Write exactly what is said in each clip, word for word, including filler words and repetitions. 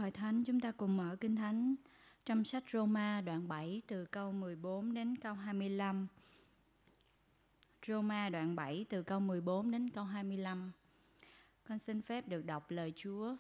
Hội Thánh, chúng ta cùng mở Kinh Thánh trong sách Roma đoạn bảy từ câu mười bốn đến câu hai mươi lăm. Roma đoạn bảy từ câu mười bốn đến câu hai mươi lăm. Con xin phép được đọc lời Chúa.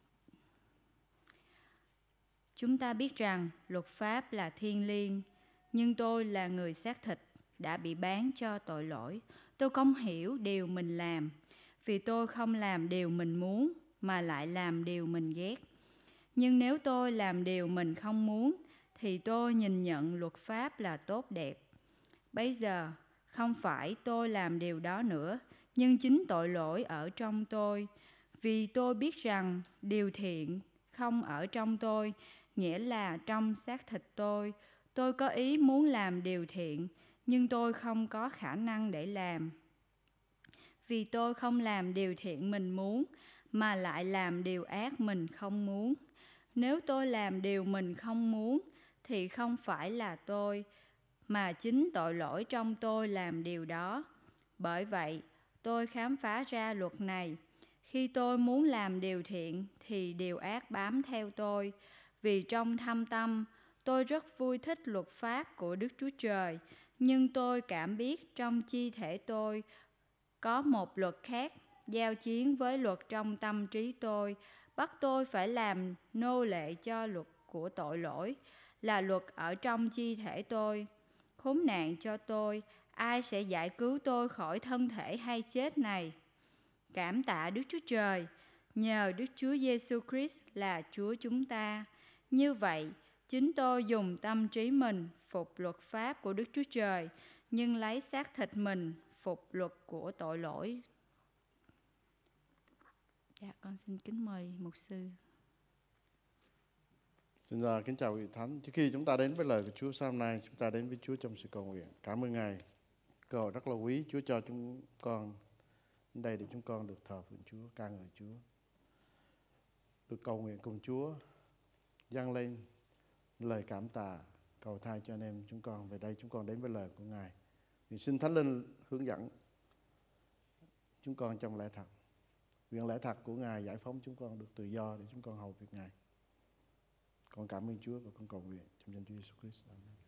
Chúng ta biết rằng luật pháp là thiêng liêng, nhưng tôi là người xác thịt, đã bị bán cho tội lỗi. Tôi không hiểu điều mình làm, vì tôi không làm điều mình muốn, mà lại làm điều mình ghét. Nhưng nếu tôi làm điều mình không muốn, thì tôi nhìn nhận luật pháp là tốt đẹp. Bây giờ, không phải tôi làm điều đó nữa, nhưng chính tội lỗi ở trong tôi. Vì tôi biết rằng điều thiện không ở trong tôi, nghĩa là trong xác thịt tôi. Tôi có ý muốn làm điều thiện, nhưng tôi không có khả năng để làm. Vì tôi không làm điều thiện mình muốn, mà lại làm điều ác mình không muốn. Nếu tôi làm điều mình không muốn, thì không phải là tôi, mà chính tội lỗi trong tôi làm điều đó. Bởi vậy, tôi khám phá ra luật này. Khi tôi muốn làm điều thiện, thì điều ác bám theo tôi. Vì trong thâm tâm, tôi rất vui thích luật pháp của Đức Chúa Trời, nhưng tôi cảm biết trong chi thể tôi có một luật khác, giao chiến với luật trong tâm trí tôi, bắt tôi phải làm nô lệ cho luật của tội lỗi, là luật ở trong chi thể tôi. Khốn nạn cho tôi, ai sẽ giải cứu tôi khỏi thân thể hay chết này? Cảm tạ Đức Chúa Trời, nhờ Đức Chúa Giêsu Christ là Chúa chúng ta. Như vậy, chính tôi dùng tâm trí mình phục luật pháp của Đức Chúa Trời, nhưng lấy xác thịt mình phục luật của tội lỗi. Dạ, con xin kính mời mục sư. Xin uh, kính chào quý thánh. Trước khi chúng ta đến với lời của Chúa sáng hôm nay, chúng ta đến với Chúa trong sự cầu nguyện. Cảm ơn Ngài, cơ hội rất là quý Chúa cho chúng con đến đây để chúng con được thờ phượng Chúa, ca ngợi Chúa, được cầu nguyện cùng Chúa, dâng lên lời cảm tạ, cầu thay cho anh em chúng con. Về đây chúng con đến với lời của Ngài. Nguyện xin Thánh Linh hướng dẫn chúng con trong lẽ thật. Nguyện lẽ thật của Ngài giải phóng chúng con được tự do để chúng con hầu việc Ngài. Con cảm ơn Chúa và con cầu nguyện trong danh Chúa Jesus Christ.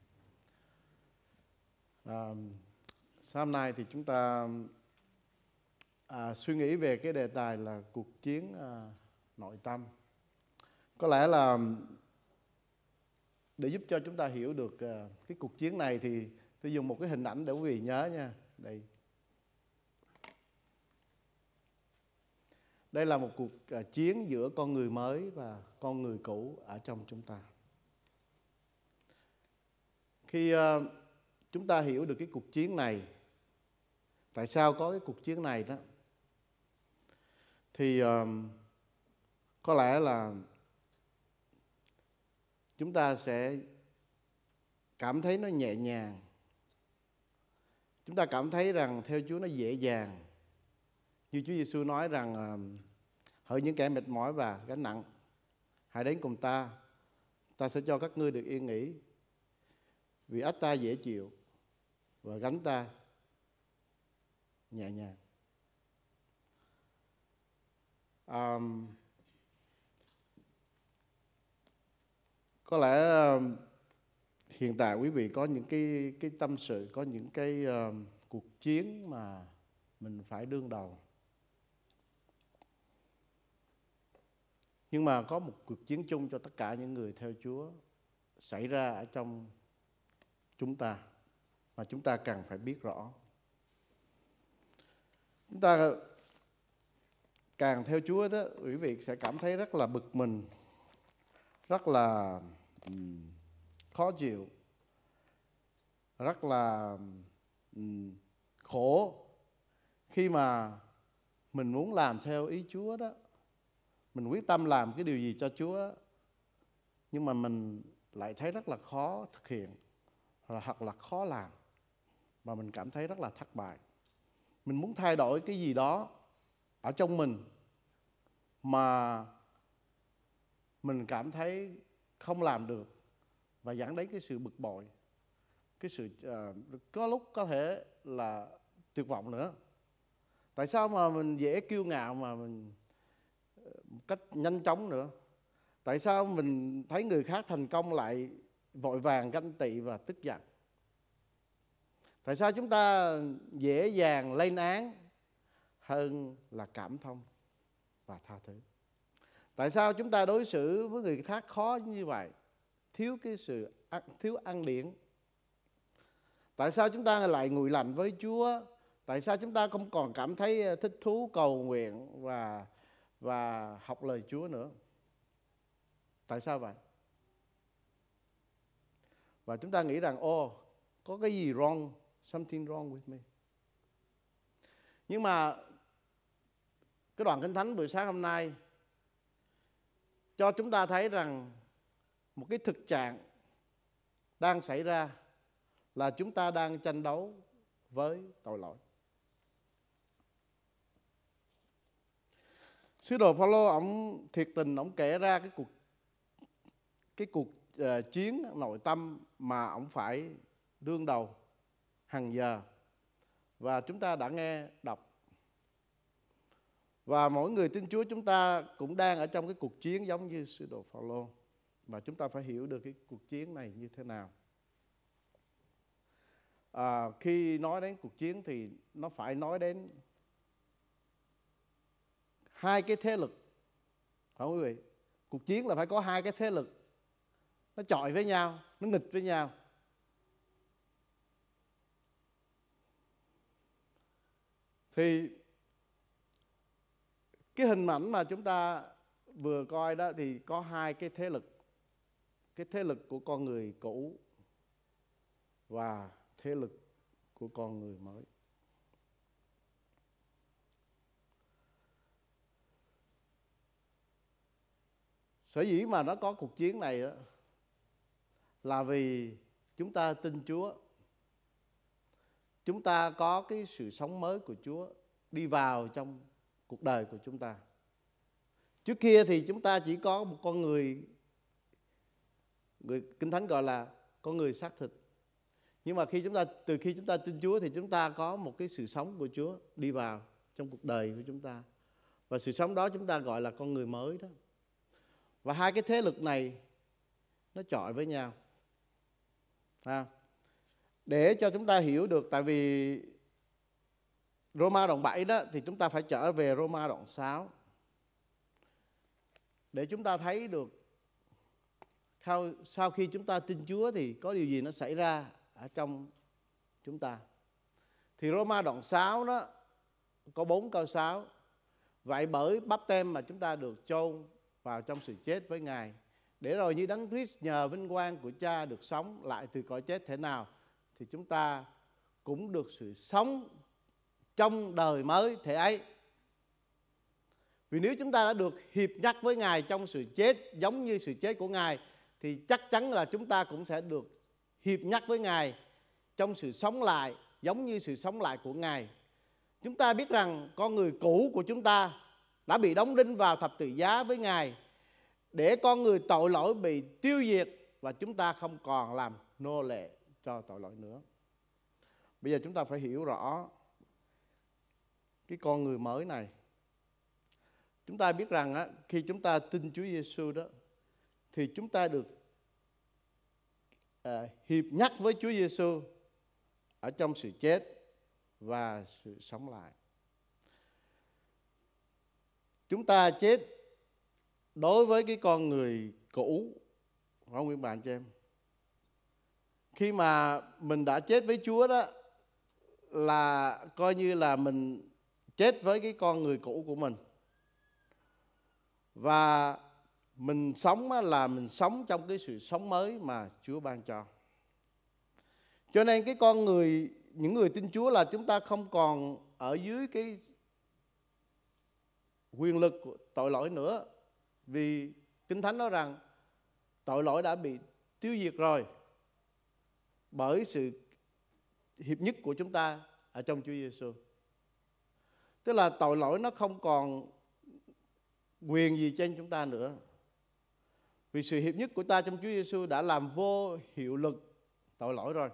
À, sáng hôm nay thì chúng ta à, suy nghĩ về cái đề tài là cuộc chiến à, nội tâm. Có lẽ là để giúp cho chúng ta hiểu được à, cái cuộc chiến này thì tôi dùng một cái hình ảnh để quý vị nhớ nha. Đây. Đây là một cuộc à, chiến giữa con người mới và con người cũ ở trong chúng ta. Khi uh, chúng ta hiểu được cái cuộc chiến này, tại sao có cái cuộc chiến này đó, thì uh, có lẽ là chúng ta sẽ cảm thấy nó nhẹ nhàng. Chúng ta cảm thấy rằng theo Chúa nó dễ dàng. Như Chúa Giêsu nói rằng uh, hỡi những kẻ mệt mỏi và gánh nặng, hãy đến cùng ta, ta sẽ cho các ngươi được yên nghỉ. Vì ách ta dễ chịu và gánh ta nhẹ nhàng. À, có lẽ uh, hiện tại quý vị có những cái cái tâm sự, có những cái uh, cuộc chiến mà mình phải đương đầu. Nhưng mà có một cuộc chiến chung cho tất cả những người theo Chúa xảy ra ở trong chúng ta mà chúng ta cần phải biết rõ. Chúng ta càng theo Chúa đó, quý vị sẽ cảm thấy rất là bực mình, rất là um, khó chịu, rất là um, khổ khi mà mình muốn làm theo ý Chúa đó. Mình quyết tâm làm cái điều gì cho Chúa, nhưng mà mình lại thấy rất là khó thực hiện, hoặc là khó làm, và mình cảm thấy rất là thất bại. Mình muốn thay đổi cái gì đó ở trong mình mà mình cảm thấy không làm được, và dẫn đến cái sự bực bội, cái sự uh, có lúc có thể là tuyệt vọng nữa. Tại sao mà mình dễ kiêu ngạo mà mình một cách nhanh chóng nữa? Tại sao mình thấy người khác thành công lại vội vàng ganh tị và tức giận? Tại sao chúng ta dễ dàng lên án hơn là cảm thông và tha thứ? Tại sao chúng ta đối xử với người khác khó như vậy, thiếu cái sự thiếu ăn điển? Tại sao chúng ta lại nguội lạnh với Chúa? Tại sao chúng ta không còn cảm thấy thích thú cầu nguyện và và học lời Chúa nữa? Tại sao vậy? Và chúng ta nghĩ rằng ô, có cái gì wrong, something wrong with me. Nhưng mà cái đoạn Kinh Thánh buổi sáng hôm nay cho chúng ta thấy rằng một cái thực trạng đang xảy ra là chúng ta đang tranh đấu với tội lỗi. Sứ đồ Phaolô ông thiệt tình ông kể ra cái cuộc cái cuộc uh, chiến nội tâm mà ông phải đương đầu hàng giờ, và chúng ta đã nghe đọc. Và mỗi người tin Chúa chúng ta cũng đang ở trong cái cuộc chiến giống như sứ đồ Phaolô, mà chúng ta phải hiểu được cái cuộc chiến này như thế nào. À, khi nói đến cuộc chiến thì nó phải nói đến hai cái thế lực, không quý vị? Cuộc chiến là phải có hai cái thế lực, nó chọi với nhau, nó nghịch với nhau. Thì cái hình ảnh mà chúng ta vừa coi đó thì có hai cái thế lực. Cái thế lực của con người cũ và thế lực của con người mới. Sở dĩ mà nó có cuộc chiến này đó, là vì chúng ta tin Chúa. Chúng ta có cái sự sống mới của Chúa đi vào trong cuộc đời của chúng ta. Trước kia thì chúng ta chỉ có một con người, người Kinh Thánh gọi là con người xác thịt. Nhưng mà khi chúng ta từ khi chúng ta tin Chúa thì chúng ta có một cái sự sống của Chúa đi vào trong cuộc đời của chúng ta. Và sự sống đó chúng ta gọi là con người mới đó. Và hai cái thế lực này nó chọi với nhau. À, để cho chúng ta hiểu được, tại vì Roma đoạn bảy đó thì chúng ta phải trở về Roma đoạn sáu để chúng ta thấy được sau khi chúng ta tin Chúa thì có điều gì nó xảy ra ở trong chúng ta. Thì Roma đoạn sáu đó có bốn câu sáu. Vậy bởi báp têm mà chúng ta được chôn vào trong sự chết với Ngài, để rồi như Đấng Christ nhờ vinh quang của Cha được sống lại từ cõi chết thế nào, thì chúng ta cũng được sự sống trong đời mới thế ấy. Vì nếu chúng ta đã được hiệp nhất với Ngài trong sự chết giống như sự chết của Ngài, thì chắc chắn là chúng ta cũng sẽ được hiệp nhất với Ngài trong sự sống lại giống như sự sống lại của Ngài. Chúng ta biết rằng con người cũ của chúng ta đã bị đóng đinh vào thập tự giá với Ngài, để con người tội lỗi bị tiêu diệt và chúng ta không còn làm nô lệ cho tội lỗi nữa. Bây giờ chúng ta phải hiểu rõ cái con người mới này. Chúng ta biết rằng á, khi chúng ta tin Chúa Giêsu đó, thì chúng ta được à, hiệp nhất với Chúa Giêsu ở trong sự chết và sự sống lại. Chúng ta chết đối với cái con người cũ, không quý bạn chị em? Khi mà mình đã chết với Chúa đó, là coi như là mình chết với cái con người cũ của mình. Và mình sống là mình sống trong cái sự sống mới mà Chúa ban cho. Cho nên cái con người, những người tin Chúa là chúng ta không còn ở dưới cái quyền lực của tội lỗi nữa. Vì Kinh Thánh nói rằng tội lỗi đã bị tiêu diệt rồi bởi sự hiệp nhất của chúng ta ở trong Chúa Giêsu. Tức là tội lỗi nó không còn quyền gì trên chúng ta nữa. Vì sự hiệp nhất của ta trong Chúa Giêsu đã làm vô hiệu lực tội lỗi rồi.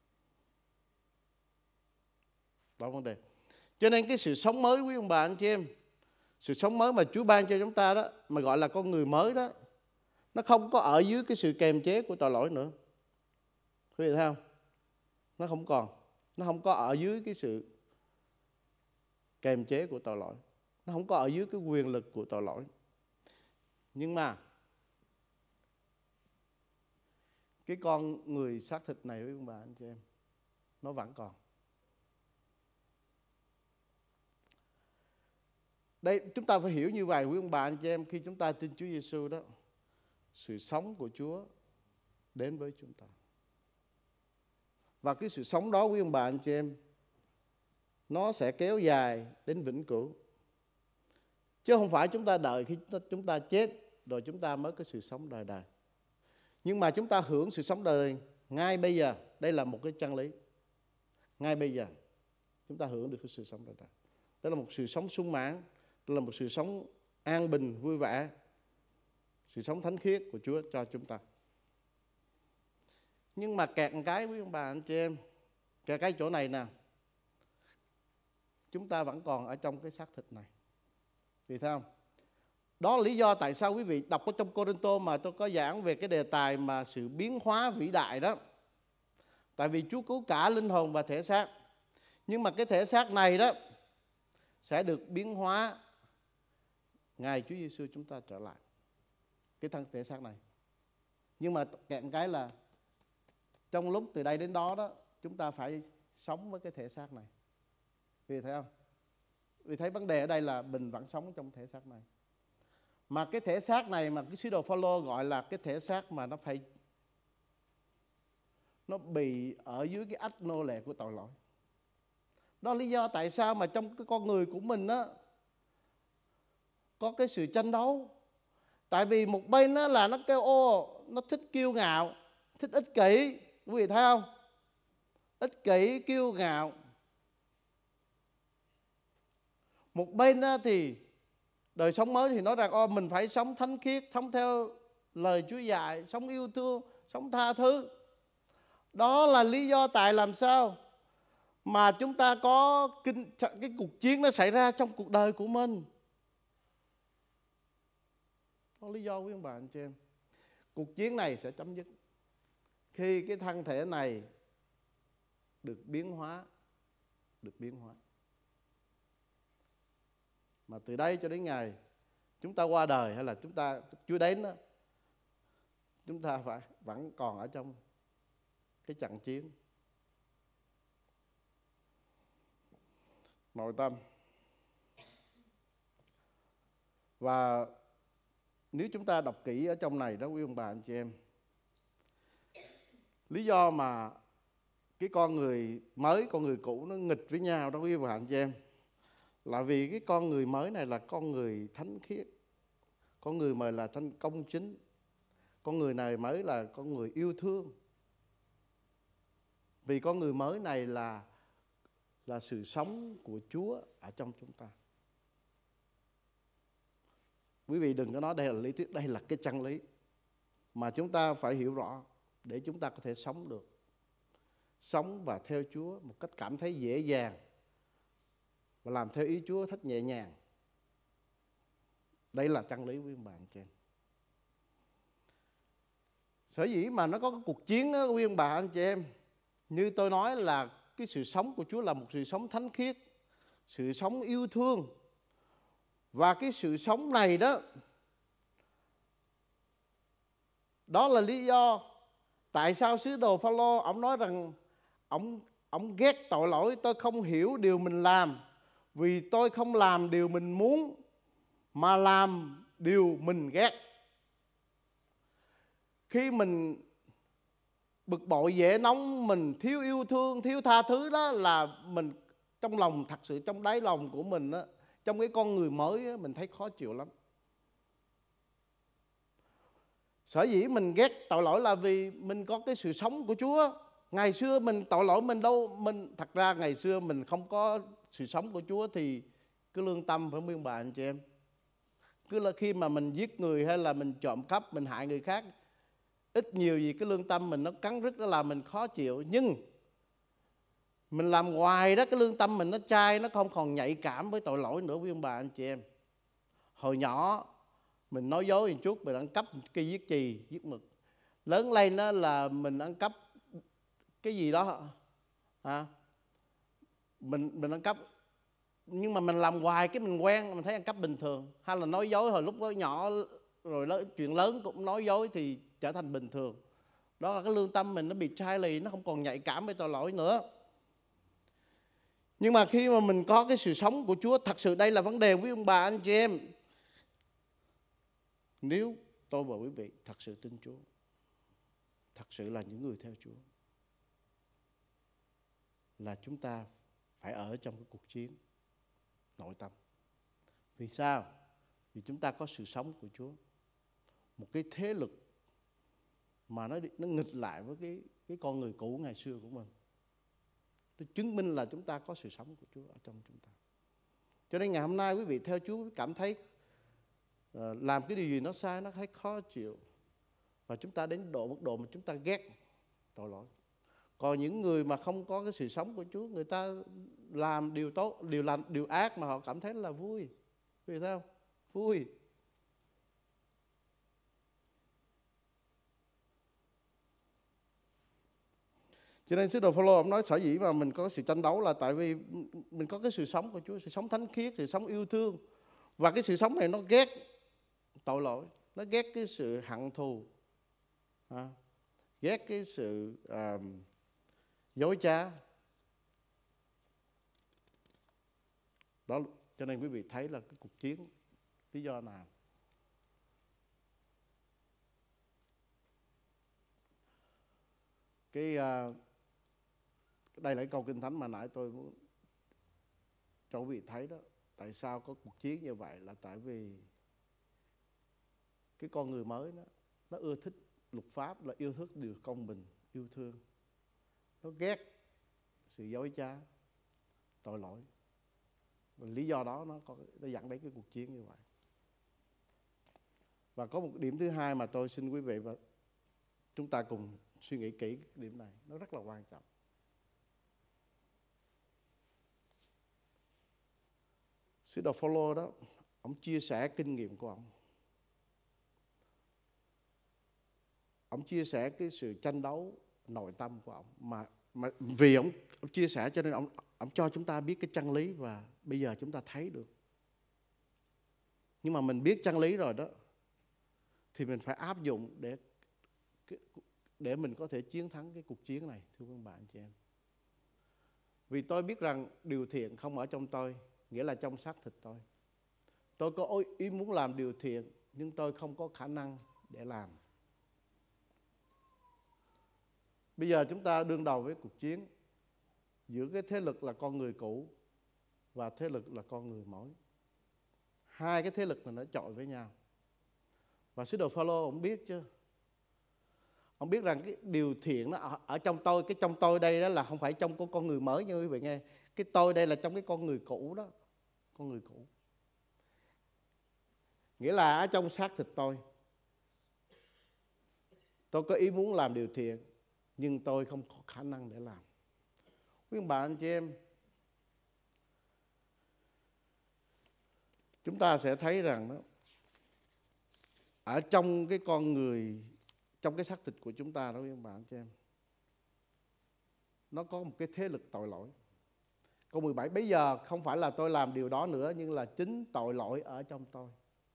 Đó vấn đề. Cho nên cái sự sống mới quý ông bà anh chị em, sự sống mới mà Chúa ban cho chúng ta đó, mà gọi là con người mới đó, Nó không có ở dưới cái sự kềm chế của tội lỗi nữa. Quý vị thấy không? Nó không còn. Nó không có ở dưới cái sự kềm chế của tội lỗi. Nó không có ở dưới cái quyền lực của tội lỗi. Nhưng mà cái con người xác thịt này với ông bà anh chị em, nó vẫn còn. Đây, chúng ta phải hiểu như vậy quý ông bà anh chị em, khi chúng ta tin Chúa Giêsu đó, sự sống của Chúa đến với chúng ta. Và cái sự sống đó quý ông bà anh chị em, nó sẽ kéo dài đến vĩnh cửu. Chứ không phải chúng ta đợi khi chúng ta, chúng ta chết rồi chúng ta mới có sự sống đời đời. Nhưng mà chúng ta hưởng sự sống đời đời ngay bây giờ. Đây là một cái chân lý. Ngay bây giờ chúng ta hưởng được cái sự sống đời đời. Đó là một sự sống sung mãn, đó là một sự sống an bình, vui vẻ, sự sống thánh khiết của Chúa cho chúng ta. Nhưng mà kẹt một cái quý ông bà anh chị em, kẹt cái chỗ này nè, chúng ta vẫn còn ở trong cái xác thịt này. Vì thấy không? Đó là lý do tại sao quý vị đọc ở trong Cô-rinh-tô mà tôi có giảng về cái đề tài mà sự biến hóa vĩ đại đó. Tại vì Chúa cứu cả linh hồn và thể xác. Nhưng mà cái thể xác này đó sẽ được biến hóa ngày Chúa Giêsu chúng ta trở lại. Cái thân thể xác này. Nhưng mà kẹt cái là trong lúc từ đây đến đó đó, chúng ta phải sống với cái thể xác này. Vì thấy không? Vì thấy vấn đề ở đây là mình vẫn sống trong thể xác này. Mà cái thể xác này mà cái sứ đồ Phao-lô gọi là cái thể xác mà nó phải nó bị ở dưới cái ách nô lệ của tội lỗi. Đó là lý do tại sao mà trong cái con người của mình đó có cái sự tranh đấu. Tại vì một bên đó là nó kêu ô, nó thích kiêu ngạo, thích ích kỷ. Quý vị thấy không? Ích kỷ, kiêu ngạo. Một bên đó thì đời sống mới thì nói rằng ô, mình phải sống thánh khiết, sống theo lời Chúa dạy, sống yêu thương, sống tha thứ. Đó là lý do tại làm sao mà chúng ta có kinh, cái cuộc chiến nó xảy ra trong cuộc đời của mình. Đó là lý do quý ông bà anh chị em. Cuộc chiến này sẽ chấm dứt khi cái thân thể này được biến hóa, được biến hóa. Mà từ đây cho đến ngày chúng ta qua đời hay là chúng ta Chúa đến đó, chúng ta phải vẫn còn ở trong cái trận chiến. Nội tâm. Và nếu chúng ta đọc kỹ ở trong này đó quý ông bà anh chị em, lý do mà cái con người mới, con người cũ nó nghịch với nhau đó quý ông bà anh chị em, là vì cái con người mới này là con người thánh khiết, con người mà là thanh công chính, con người này mới là con người yêu thương. Vì con người mới này là là sự sống của Chúa ở trong chúng ta. Quý vị đừng có nói đây là lý thuyết, đây là cái chân lý mà chúng ta phải hiểu rõ để chúng ta có thể sống được. Sống và theo Chúa một cách cảm thấy dễ dàng và làm theo ý Chúa thật nhẹ nhàng. Đây là chân lý quý ông bà anh chị em. Sở dĩ mà nó có cái cuộc chiến đó, quý ông bà anh chị em, như tôi nói là cái sự sống của Chúa là một sự sống thánh khiết, sự sống yêu thương. Và cái sự sống này đó, đó là lý do tại sao sứ đồ Phao-lô ông nói rằng ông ông ghét tội lỗi. Tôi không hiểu điều mình làm, vì tôi không làm điều mình muốn mà làm điều mình ghét. Khi mình bực bội, dễ nóng, mình thiếu yêu thương, thiếu tha thứ, đó là mình trong lòng, thật sự trong đáy lòng của mình đó, trong cái con người mới đó, mình thấy khó chịu lắm. Sở dĩ mình ghét tội lỗi là vì mình có cái sự sống của Chúa. Ngày xưa mình tội lỗi mình đâu, mình thật ra ngày xưa mình không có sự sống của Chúa thì cái lương tâm phải biết bà anh chị em. Cứ là khi mà mình giết người hay là mình trộm cắp, mình hại người khác, ít nhiều gì cái lương tâm mình nó cắn rứt, đó là mình khó chịu. Nhưng mình làm hoài đó, cái lương tâm mình nó chai, nó không còn nhạy cảm với tội lỗi nữa quý ông bà anh chị em. Hồi nhỏ mình nói dối một chút, mình ăn cắp cây viết chì, viết mực. Lớn lên đó là mình ăn cắp cái gì đó, à, mình mình ăn cắp, nhưng mà mình làm hoài cái mình quen, mình thấy ăn cắp bình thường. Hay là nói dối hồi lúc đó nhỏ, rồi lớn, chuyện lớn cũng nói dối thì trở thành bình thường. Đó là cái lương tâm mình nó bị chai lì, nó không còn nhạy cảm với tội lỗi nữa. Nhưng mà khi mà mình có cái sự sống của Chúa, thật sự đây là vấn đề với ông bà anh chị em. Nếu tôi và quý vị thật sự tin Chúa, thật sự là những người theo Chúa, là chúng ta phải ở trong cái cuộc chiến nội tâm. Vì sao? Vì chúng ta có sự sống của Chúa. Một cái thế lực mà nó nó nghịch lại với cái cái con người cũ ngày xưa của mình. Nó chứng minh là chúng ta có sự sống của Chúa ở trong chúng ta. Cho nên ngày hôm nay quý vị theo Chúa cảm thấy uh, làm cái điều gì nó sai, nó thấy khó chịu, và chúng ta đến độ mức độ mà chúng ta ghét tội lỗi. Còn những người mà không có cái sự sống của Chúa, người ta làm điều tốt, điều lành, điều ác mà họ cảm thấy là vui. Vì sao? Vui. Cho nên sứ đồ Phaolô ông nói sở dĩ mà mình có sự tranh đấu là tại vì mình có cái sự sống của Chúa, sự sống thánh khiết, sự sống yêu thương. Và cái sự sống này nó ghét tội lỗi, nó ghét cái sự hận thù, à, ghét cái sự uh, dối trá. Đó, cho nên quý vị thấy là cái cuộc chiến lý do nào? Cái uh, đây là cái câu Kinh Thánh mà nãy tôi muốn cho quý vị thấy đó. Tại sao có cuộc chiến như vậy? Là tại vì cái con người mới đó, nó ưa thích luật pháp, là yêu thích điều công bình, yêu thương. Nó ghét sự dối trá, tội lỗi. Và lý do đó nó, có, nó dẫn đến cái cuộc chiến như vậy. Và có một điểm thứ hai mà tôi xin quý vị và chúng ta cùng suy nghĩ kỹ cái điểm này. Nó rất là quan trọng. Sứ đồ Phaolô đó, ông chia sẻ kinh nghiệm của ông. Ông chia sẻ cái sự tranh đấu nội tâm của ông. Mà, mà vì ông, ông chia sẻ cho nên ông, ông cho chúng ta biết cái chân lý, và bây giờ chúng ta thấy được. Nhưng mà mình biết chân lý rồi đó, thì mình phải áp dụng để, để mình có thể chiến thắng cái cuộc chiến này, thưa các bạn chị em. Vì tôi biết rằng điều thiện không ở trong tôi, nghĩa là trong xác thịt tôi. Tôi có ý muốn làm điều thiện, nhưng tôi không có khả năng để làm. Bây giờ chúng ta đương đầu với cuộc chiến giữa cái thế lực là con người cũ và thế lực là con người mới. Hai cái thế lực này nó chọi với nhau. Và sứ đồ Phaolô ông biết chứ. Ông biết rằng cái điều thiện nó ở, ở trong tôi. Cái trong tôi đây đó là không phải trong con người mới nha quý vị nghe. Cái tôi đây là trong cái con người cũ đó. Con người cũ. Nghĩa là ở trong xác thịt tôi, tôi có ý muốn làm điều thiện, nhưng tôi không có khả năng để làm. Quý bạn anh chị em, chúng ta sẽ thấy rằng đó, ở trong cái con người, trong cái xác thịt của chúng ta đó quý bạn anh chị em, nó có một cái thế lực tội lỗi. Câu mười bảy, bây giờ không phải là tôi làm điều đó nữa, nhưng là chính tội lỗi ở trong tôi.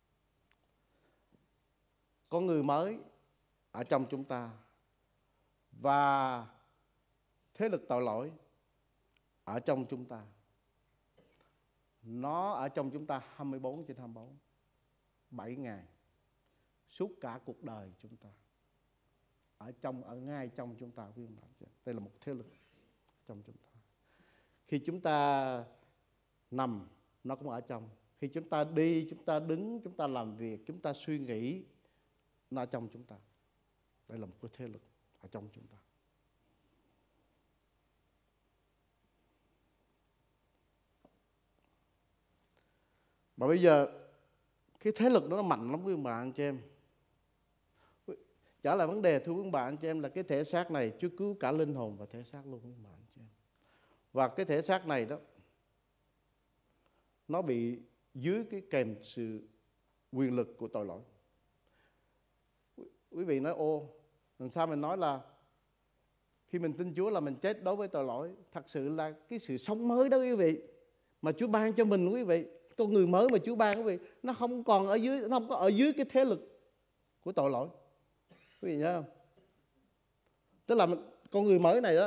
Con người mới ở trong chúng ta, và thế lực tội lỗi ở trong chúng ta. Nó ở trong chúng ta hai mươi bốn trên hai mươi bốn, bảy ngày, suốt cả cuộc đời chúng ta. Ở trong, ở ngay trong chúng ta. Đây là một thế lực trong chúng ta. Khi chúng ta nằm, nó cũng ở trong. Khi chúng ta đi, chúng ta đứng, chúng ta làm việc, chúng ta suy nghĩ, nó ở trong chúng ta. Đây là một cái thế lực ở trong chúng ta. Mà bây giờ cái thế lực đó nó mạnh lắm quý ông bà anh chị em. Trả lại vấn đề thưa quý ông bà anh chị em là cái thể xác này Chúa cứu cả linh hồn và thể xác luôn quý ông bà anh chị em. Và cái thể xác này đó, nó bị dưới cái kèm sự quyền lực của tội lỗi. Quý vị nói ô, làm sao mình nói là khi mình tin Chúa là mình chết đối với tội lỗi? Thật sự là cái sự sống mới đó quý vị, mà Chúa ban cho mình quý vị, con người mới mà Chúa ban quý vị, nó không còn ở dưới, nó không có ở dưới cái thế lực của tội lỗi. Quý vị nhớ không? Tức là mình, con người mới này đó,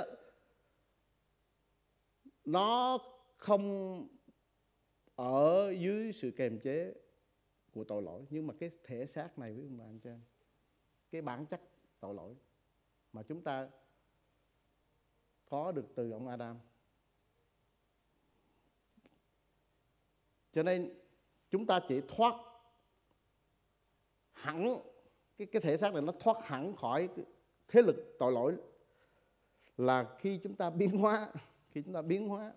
nó không ở dưới sự kềm chế của tội lỗi, nhưng mà cái thể xác này, quý ông bà anh chị em, cái bản chất tội lỗi mà chúng ta có được từ ông Adam. Cho nên chúng ta chỉ thoát hẳn cái, cái thể xác này, nó thoát hẳn khỏi thế lực tội lỗi là khi chúng ta biến hóa, khi chúng ta biến hóa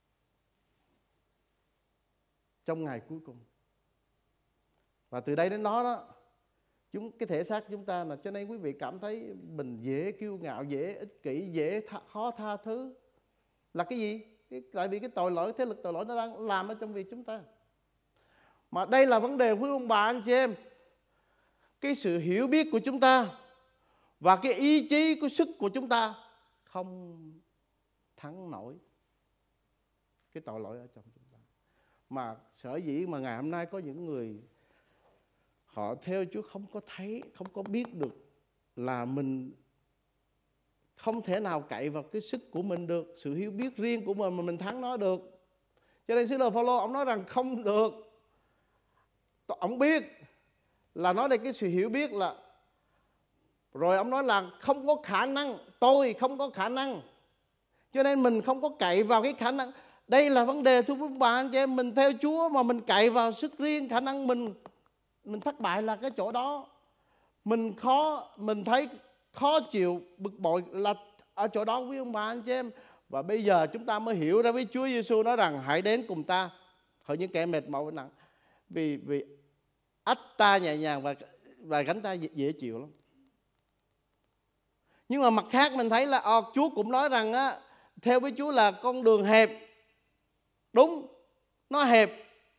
trong ngày cuối cùng. Và từ đây đến đó đó, chúng cái thể xác chúng ta là, cho nên quý vị cảm thấy mình dễ kiêu ngạo, dễ ích kỷ, dễ tha, khó tha thứ là cái gì? Cái, tại vì cái tội lỗi, thế lực tội lỗi nó đang làm ở trong việc chúng ta. Mà đây là vấn đề quý ông bà anh chị em, cái sự hiểu biết của chúng ta và cái ý chí, cái sức của chúng ta không thắng nổi cái tội lỗi ở trong chúng ta. Mà sở dĩ mà ngày hôm nay có những người họ theo Chúa không có thấy, không có biết được là mình không thể nào cậy vào cái sức của mình được, sự hiểu biết riêng của mình mà mình thắng nó được. Cho nên sứ đồ Phaolô ông nói rằng không được. Ông biết là nói đây cái sự hiểu biết là, rồi ông nói là không có khả năng, tôi không có khả năng, cho nên mình không có cậy vào cái khả năng. Đây là vấn đề thưa quý bà anh chị em, mình theo Chúa mà mình cậy vào sức riêng, khả năng mình mình thất bại là cái chỗ đó. Mình khó, mình thấy khó chịu, bực bội là ở chỗ đó quý ông bà anh chị em. Và bây giờ chúng ta mới hiểu ra với Chúa Giêsu nói rằng hãy đến cùng ta, hỡi những kẻ mệt mỏi và nặng, vì vì ách ta nhẹ nhàng và và gánh ta dễ, dễ chịu lắm. Nhưng mà mặt khác mình thấy là à, Chúa cũng nói rằng á, theo với Chúa là con đường hẹp. Đúng, nó hẹp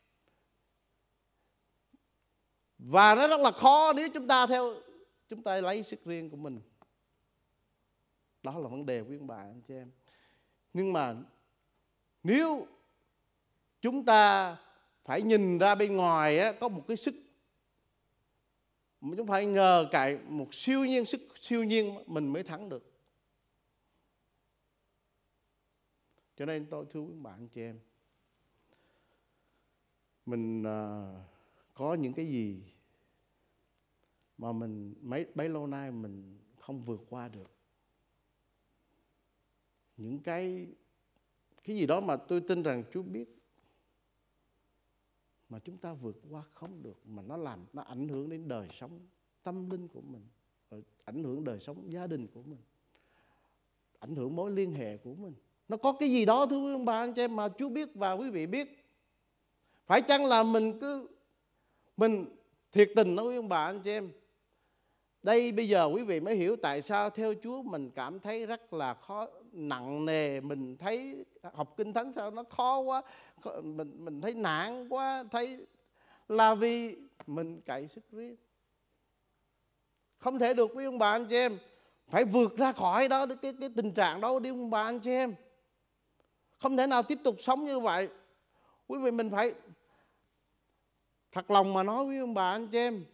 và nó rất là khó nếu chúng ta theo chúng ta lấy sức riêng của mình. Đó là vấn đề quý ông bà anh chị em. Nhưng mà nếu chúng ta phải nhìn ra bên ngoài á, có một cái sức mà chúng phải nhờ cậy một siêu nhiên, sức siêu nhiên mình mới thắng được. Cho nên tôi thưa quý bạn anh chị em, mình uh, có những cái gì mà mình mấy bấy lâu nay mình không vượt qua được, những cái cái gì đó mà tôi tin rằng Chúa biết mà chúng ta vượt qua không được, mà nó làm nó ảnh hưởng đến đời sống tâm linh của mình, ảnh hưởng đời sống gia đình của mình, ảnh hưởng mối liên hệ của mình. Nó có cái gì đó thưa quý ông bà anh chị em mà Chúa biết và quý vị biết. Phải chăng là mình cứ mình thiệt tình nói quý ông bà anh chị em, đây bây giờ quý vị mới hiểu tại sao theo Chúa mình cảm thấy rất là khó, nặng nề. Mình thấy học kinh thánh sao nó khó quá, mình mình thấy nản quá, thấy là vì mình cậy sức riêng. Không thể được quý ông bà anh chị em, phải vượt ra khỏi đó cái cái tình trạng đó đi ông bà anh chị em. Không thể nào tiếp tục sống như vậy. Quý vị mình phải thật lòng mà nói với ông bà anh chị em,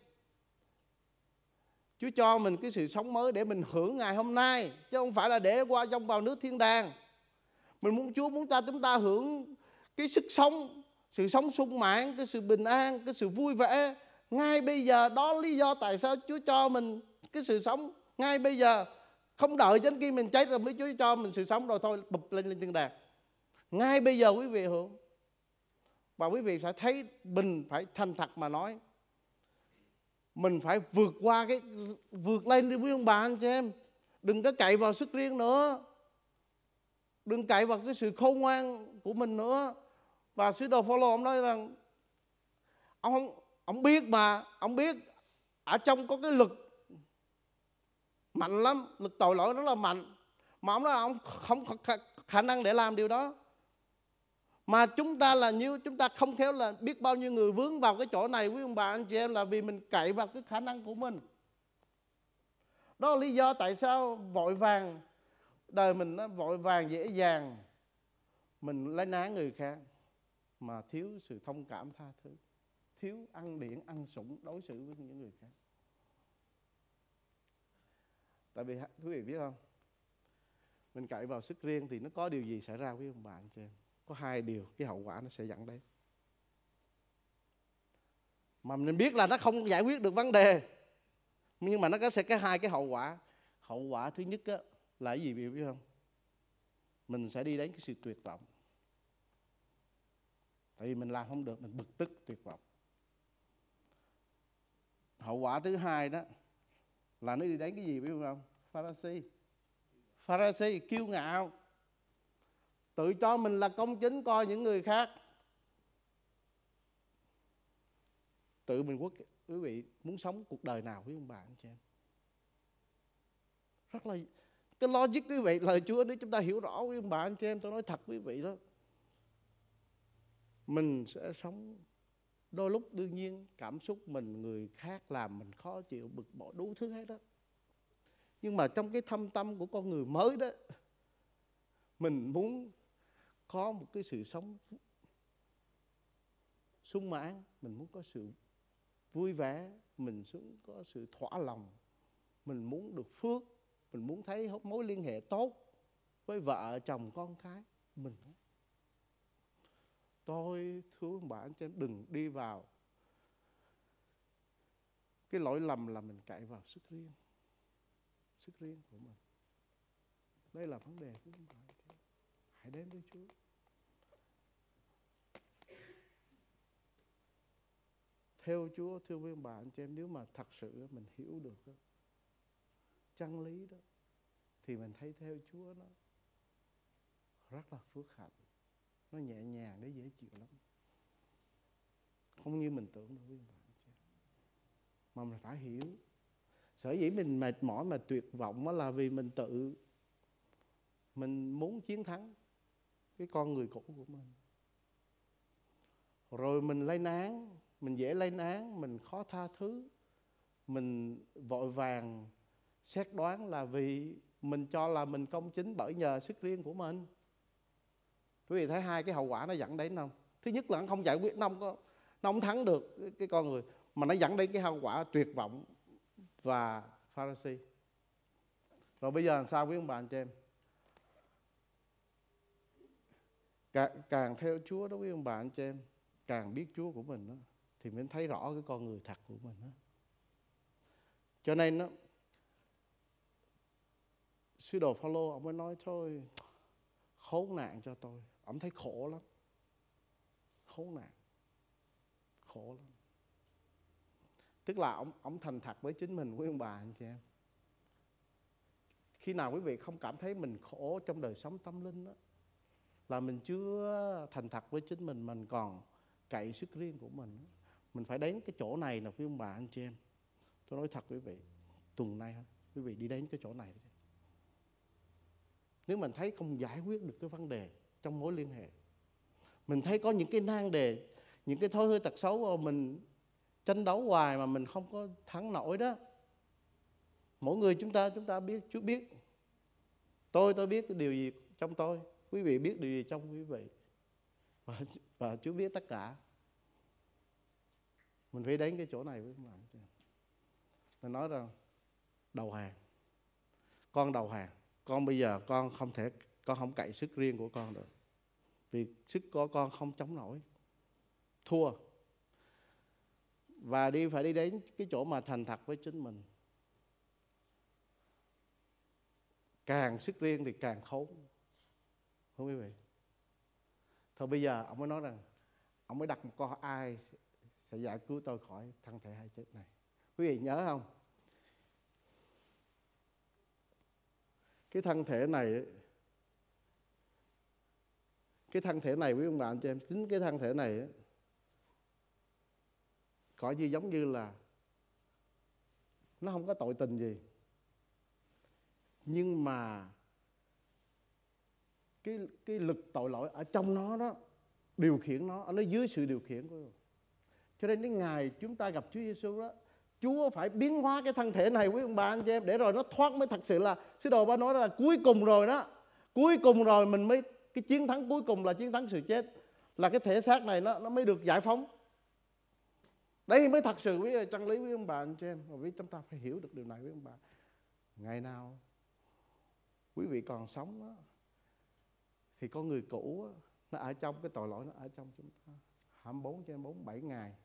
Chúa cho mình cái sự sống mới để mình hưởng ngày hôm nay, chứ không phải là để qua trong vào nước thiên đàng. Mình muốn Chúa muốn ta chúng ta hưởng cái sức sống, sự sống sung mãn, cái sự bình an, cái sự vui vẻ ngay bây giờ. Đó lý do tại sao Chúa cho mình cái sự sống ngay bây giờ, không đợi đến khi mình chết rồi mới Chúa cho mình sự sống rồi thôi bụp lên lên thiên đàng. Ngay bây giờ quý vị hưởng. Và quý vị phải thấy mình phải thành thật mà nói, mình phải vượt qua cái vượt lên đi quý ông bà anh chị em. Đừng có cậy vào sức riêng nữa, đừng cậy vào cái sự khôn ngoan của mình nữa. Và sứ đồ Phaolô ông nói rằng ông không ông biết mà ông biết ở trong có cái lực mạnh lắm, lực tội lỗi rất là mạnh, mà ông nói là ông không có khả năng để làm điều đó. Mà chúng ta là như chúng ta không khéo là biết bao nhiêu người vướng vào cái chỗ này quý ông bà anh chị em, là vì mình cậy vào cái khả năng của mình. Đó là lý do tại sao vội vàng, đời mình nó vội vàng dễ dàng, mình lấy ná người khác mà thiếu sự thông cảm tha thứ, thiếu ăn điển ăn sủng đối xử với những người khác. Tại vì quý vị biết không, mình cậy vào sức riêng thì nó có điều gì xảy ra với ông bà anh chị em? Có hai điều cái hậu quả nó sẽ dẫn đến. Mà mình biết là nó không giải quyết được vấn đề, nhưng mà nó có sẽ có hai cái hậu quả. Hậu quả thứ nhất á, là cái gì biết không? Mình sẽ đi đến cái sự tuyệt vọng. Tại vì mình làm không được, mình bực tức tuyệt vọng. Hậu quả thứ hai đó là nó đi đến cái gì biết không? Pharisee. Pharisee kiêu ngạo, tự cho mình là công chính, coi những người khác. Tự mình quốc quý vị muốn sống cuộc đời nào với ông bà anh chị em? Rất là cái logic quý vị, lời Chúa nếu chúng ta hiểu rõ với ông bà anh chị em, tôi nói thật quý vị đó, mình sẽ sống đôi lúc đương nhiên cảm xúc mình, người khác làm mình khó chịu, bực bội đủ thứ hết đó. Nhưng mà trong cái thâm tâm của con người mới đó, mình muốn có một cái sự sống sung mãn, mình muốn có sự vui vẻ, mình muốn có sự thỏa lòng, mình muốn được phước, mình muốn thấy mối liên hệ tốt với vợ, chồng, con cái mình. Tôi thưa ông bà anh chị em, đừng đi vào cái lỗi lầm là mình cậy vào sức riêng, sức riêng của mình. Đây là vấn đề của ông bà anh chị em. Hãy đến với Chúa. Theo Chúa, thưa với ông bà anh chị em, nếu mà thật sự mình hiểu được đó, chân lý đó, thì mình thấy theo Chúa nó rất là phước hạnh, nó nhẹ nhàng, nó dễ chịu lắm. Không như mình tưởng đâu quý ông bà anh chị em. Mà mình phải hiểu. Sở dĩ mình mệt mỏi mà tuyệt vọng đó là vì mình tự mình muốn chiến thắng cái con người cũ của mình. Rồi mình lấy nán, mình dễ lấy nán, mình khó tha thứ, mình vội vàng xét đoán là vì mình cho là mình công chính bởi nhờ sức riêng của mình. Quý vị thấy hai cái hậu quả nó dẫn đến không? Thứ nhất là nó không giải quyết, nó không, có, nó không thắng được cái con người, mà nó dẫn đến cái hậu quả tuyệt vọng và Pharisee. Rồi bây giờ làm sao quý ông bà anh chị em? Càng, càng theo Chúa đó quý ông bà anh chị em, càng biết Chúa của mình đó, thì mình thấy rõ cái con người thật của mình đó. Cho nên đó, sứ đồ Phaolô ông mới nói thôi, khốn nạn cho tôi. Ông thấy khổ lắm, khốn nạn, khổ lắm. Tức là ông, ông thành thật với chính mình, quý ông bà anh chị em. Khi nào quý vị không cảm thấy mình khổ trong đời sống tâm linh đó, là mình chưa thành thật với chính mình, mình còn cậy sức riêng của mình. Mình phải đến cái chỗ này nè quý ông bà anh chị em. Tôi nói thật quý vị, tuần nay quý vị đi đến cái chỗ này. Nếu mình thấy không giải quyết được cái vấn đề trong mối liên hệ, mình thấy có những cái nan đề, những cái thói hư tật xấu mà mình tranh đấu hoài mà mình không có thắng nổi đó. Mỗi người chúng ta chúng ta biết, Chúa biết. Tôi tôi biết cái điều gì trong tôi, quý vị biết điều gì trong quý vị, và, và Chúa biết tất cả. Mình phải đến cái chỗ này với các bạn. Mình nói rằng đầu hàng, con đầu hàng, con bây giờ con không thể, con không cậy sức riêng của con được, vì sức của con không chống nổi, thua. Và đi phải đi đến cái chỗ mà thành thật với chính mình. Càng sức riêng thì càng khốn, không quý vị? Thôi bây giờ ông mới nói rằng, ông mới đặt một câu, ai sẽ giải cứu tôi khỏi thân thể hay chết này? Quý vị nhớ không? Cái thân thể này, cái thân thể này quý ông bà anh chị em, chính cái thân thể này coi như giống như là nó không có tội tình gì, nhưng mà cái cái lực tội lỗi ở trong nó đó điều khiển nó, nó dưới sự điều khiển của Chúa. Cho nên đến ngày chúng ta gặp Chúa Giêsu đó, Chúa phải biến hóa cái thân thể này quý ông bà anh chị em, để rồi nó thoát mới thật sự là, sứ đồ ba nói là cuối cùng rồi đó, cuối cùng rồi mình mới, cái chiến thắng cuối cùng là chiến thắng sự chết, là cái thể xác này nó, nó mới được giải phóng. Đấy mới thật sự quý chân lý quý ông bà anh chị em. Và quý chúng ta phải hiểu được điều này quý ông bà. Ngày nào quý vị còn sống đó, thì con người cũ đó, nó ở trong cái tội lỗi, nó ở trong chúng ta hai mươi bốn trên bốn mươi bảy ngày.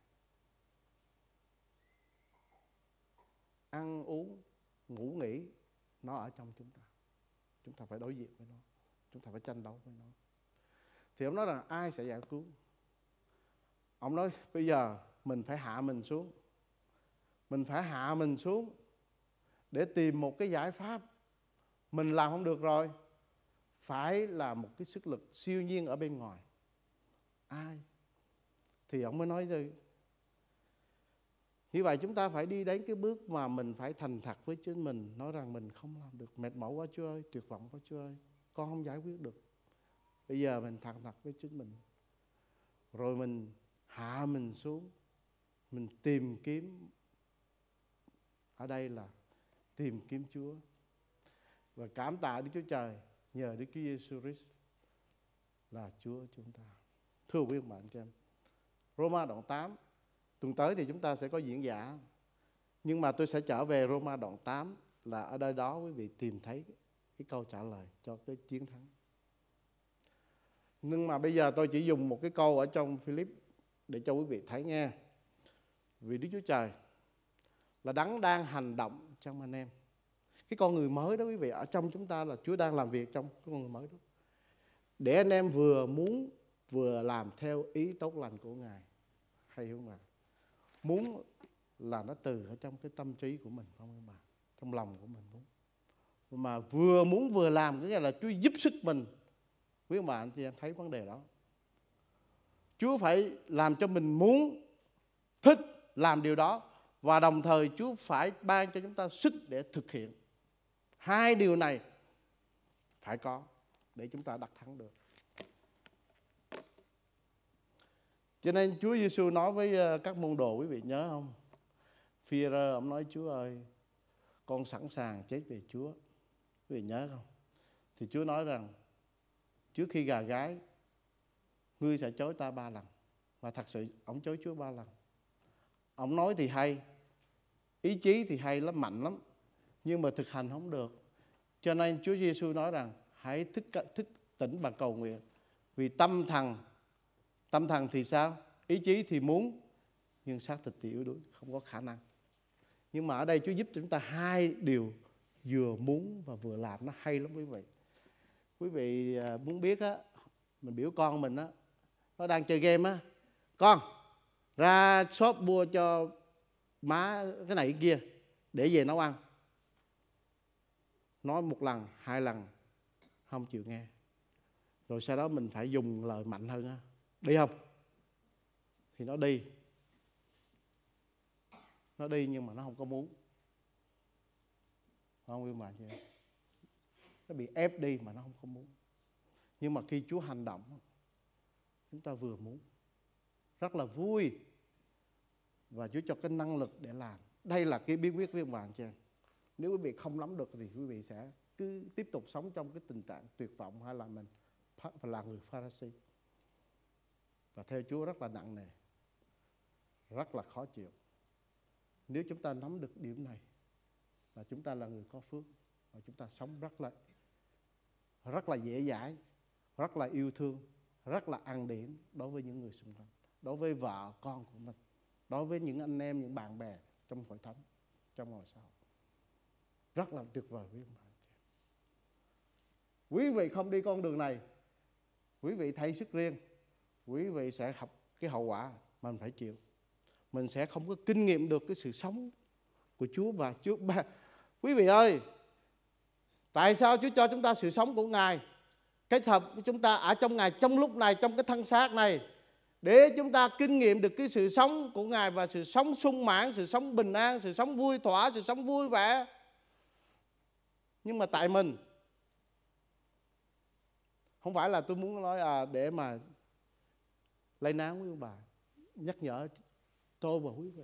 Ăn uống ngủ nghỉ nó ở trong chúng ta. Chúng ta phải đối diện với nó, chúng ta phải tranh đấu với nó. Thì ông nói rằng ai sẽ giải cứu? Ông nói bây giờ mình phải hạ mình xuống. Mình phải hạ mình xuống để tìm một cái giải pháp. Mình làm không được rồi, phải là một cái sức lực siêu nhiên ở bên ngoài. Ai? Thì ông mới nói rồi, như vậy chúng ta phải đi đến cái bước mà mình phải thành thật với chính mình, nói rằng mình không làm được, mệt mỏi quá Chúa ơi, tuyệt vọng quá Chúa ơi, con không giải quyết được. Bây giờ mình thành thật với chính mình, rồi mình hạ mình xuống, mình tìm kiếm. Ở đây là tìm kiếm Chúa và cảm tạ Đức Chúa Trời, nhờ Đức Chúa Giêsu Christ là Chúa chúng ta. Thưa quý ông bạn chị em, Roma đoạn tám, tuần tới thì chúng ta sẽ có diễn giả, nhưng mà tôi sẽ trở về Roma đoạn tám, là ở đây đó quý vị tìm thấy cái câu trả lời cho cái chiến thắng. Nhưng mà bây giờ tôi chỉ dùng một cái câu ở trong Philip để cho quý vị thấy nghe. Vì Đức Chúa Trời là đấng đang hành động trong anh em. Cái con người mới đó quý vị, ở trong chúng ta là Chúa đang làm việc trong cái con người mới đó, để anh em vừa muốn vừa làm theo ý tốt lành của Ngài. Hay không ạ? Muốn là nó từ ở trong cái tâm trí của mình, không các bạn? Trong lòng của mình muốn. Mà vừa muốn vừa làm, nghĩa là Chúa giúp sức mình. Quý ông bà anh chị em thấy vấn đề đó. Chúa phải làm cho mình muốn, thích làm điều đó, và đồng thời Chúa phải ban cho chúng ta sức để thực hiện. Hai điều này phải có để chúng ta đắc thắng được. Cho nên Chúa Giêsu nói với các môn đồ, quý vị nhớ không? Phi-e-rơ ông nói, Chúa ơi, con sẵn sàng chết về Chúa. Quý vị nhớ không? Thì Chúa nói rằng trước khi gà gáy, ngươi sẽ chối ta ba lần. Và thật sự ông chối Chúa ba lần. Ông nói thì hay, ý chí thì hay lắm, mạnh lắm, nhưng mà thực hành không được. Cho nên Chúa Giêsu nói rằng hãy thức, thức tỉnh và cầu nguyện. Vì tâm thần, tâm thần thì sao? Ý chí thì muốn, nhưng xác thịt thì yếu đuối, không có khả năng. Nhưng mà ở đây Chúa giúp chúng ta hai điều, vừa muốn và vừa làm, nó hay lắm quý vị. Quý vị muốn biết á, mình biểu con mình á, nó đang chơi game á, con ra shop mua cho má cái này cái kia để về nấu ăn. Nói một lần, hai lần không chịu nghe. Rồi sau đó mình phải dùng lời mạnh hơn á, đi không? Thì nó đi. Nó đi nhưng mà nó không có muốn. Không quý bà chị em, nó bị ép đi mà nó không có muốn. Nhưng mà khi Chúa hành động, chúng ta vừa muốn, rất là vui, và Chúa cho cái năng lực để làm. Đây là cái bí quyết với ông bà anh chị em. Nếu quý vị không nắm được thì quý vị sẽ cứ tiếp tục sống trong cái tình trạng tuyệt vọng, hay là mình phải là người Pha-ri-si. Và theo Chúa rất là nặng nề, rất là khó chịu. Nếu chúng ta nắm được điểm này, là chúng ta là người có phước, và chúng ta sống rất là rất là dễ dãi, rất là yêu thương, rất là ăn điển đối với những người xung quanh, đối với vợ con của mình, đối với những anh em, những bạn bè trong hội thánh, trong ngoài xã hội. Rất là tuyệt vời quý vị. Quý vị không đi con đường này, quý vị thay sức riêng, quý vị sẽ học cái hậu quả mà mình phải chịu. Mình sẽ không có kinh nghiệm được cái sự sống của Chúa và Chúa ba. Quý vị ơi, tại sao Chúa cho chúng ta sự sống của Ngài kết hợp với chúng ta ở trong Ngài, trong lúc này, trong cái thân xác này, để chúng ta kinh nghiệm được cái sự sống của Ngài, và sự sống sung mãn, sự sống bình an, sự sống vui thỏa, sự sống vui vẻ. Nhưng mà tại mình, không phải là tôi muốn nói à, để mà lấy nán quý ông bà, nhắc nhở tôi và quý vị.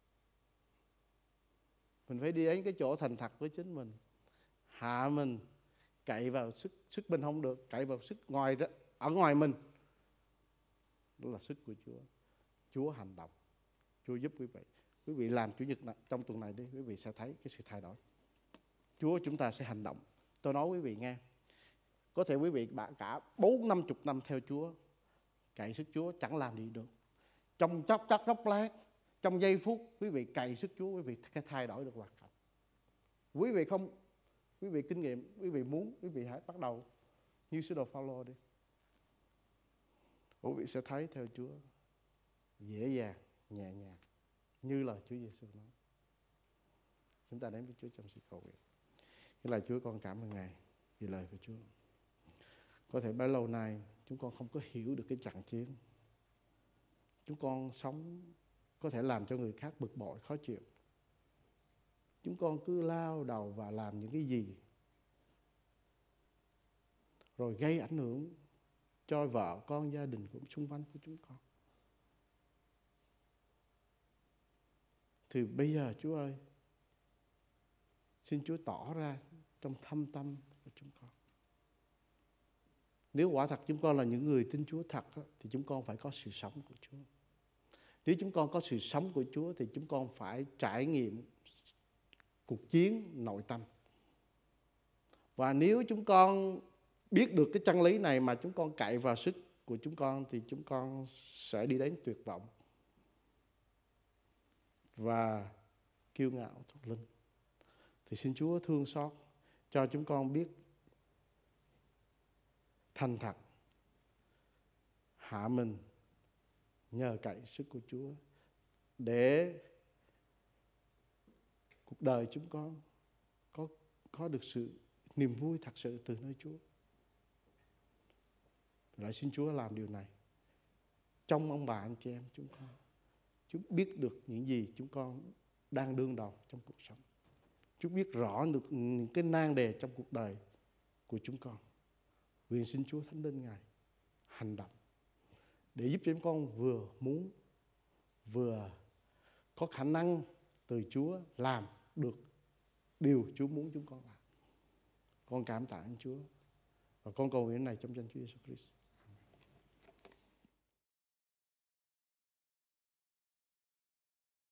Mình phải đi đến cái chỗ thành thật với chính mình, hạ mình, cậy vào sức sức mình không được, cậy vào sức ngoài đó, ở ngoài mình. Đó là sức của Chúa. Chúa hành động, Chúa giúp quý vị. Quý vị làm Chủ nhật này, trong tuần này đi, quý vị sẽ thấy cái sự thay đổi. Chúa chúng ta sẽ hành động. Tôi nói quý vị nghe, có thể quý vị bạn cả bốn năm chục năm theo Chúa, cậy sức Chúa chẳng làm gì được. Trong chốc chốc chốc lát, trong giây phút quý vị cậy sức Chúa, quý vị sẽ thay đổi được hoàn cảnh. Quý vị không, quý vị kinh nghiệm, quý vị muốn, quý vị hãy bắt đầu như sứ đồ Phaolô đi. Quý vị sẽ thấy theo Chúa dễ dàng, nhẹ nhàng, như lời Chúa Giêsu nói. Chúng ta đến với Chúa trong sự cầu nguyện. Cái lời Chúa, con cảm ơn Ngài vì lời của Chúa. Có thể bấy lâu nay chúng con không có hiểu được cái trận chiến. Chúng con sống có thể làm cho người khác bực bội, khó chịu. Chúng con cứ lao đầu và làm những cái gì rồi gây ảnh hưởng cho vợ con, gia đình cũng xung quanh của chúng con. Thì bây giờ Chúa ơi, xin Chúa tỏ ra trong thâm tâm của chúng con. Nếu quả thật chúng con là những người tin Chúa thật thì chúng con phải có sự sống của Chúa. Nếu chúng con có sự sống của Chúa thì chúng con phải trải nghiệm cuộc chiến nội tâm. Và nếu chúng con biết được cái chân lý này mà chúng con cậy vào sức của chúng con thì chúng con sẽ đi đến tuyệt vọng và kiêu ngạo thuộc linh. Thì xin Chúa thương xót cho chúng con biết thành thật, hạ mình, nhờ cậy sức của Chúa để cuộc đời chúng con có, có được sự niềm vui thật sự từ nơi Chúa. Lại xin Chúa làm điều này trong ông bà anh chị em chúng con. Chúng biết được những gì chúng con đang đương đầu trong cuộc sống. Chúng biết rõ được những cái nan đề trong cuộc đời của chúng con. Nguyện xin Chúa Thánh Linh Ngài hành động để giúp cho chúng con vừa muốn, vừa có khả năng từ Chúa làm được điều Chúa muốn chúng con làm. Con cảm tạ anh Chúa và con cầu nguyện này trong danh Chúa Giêsu Christ.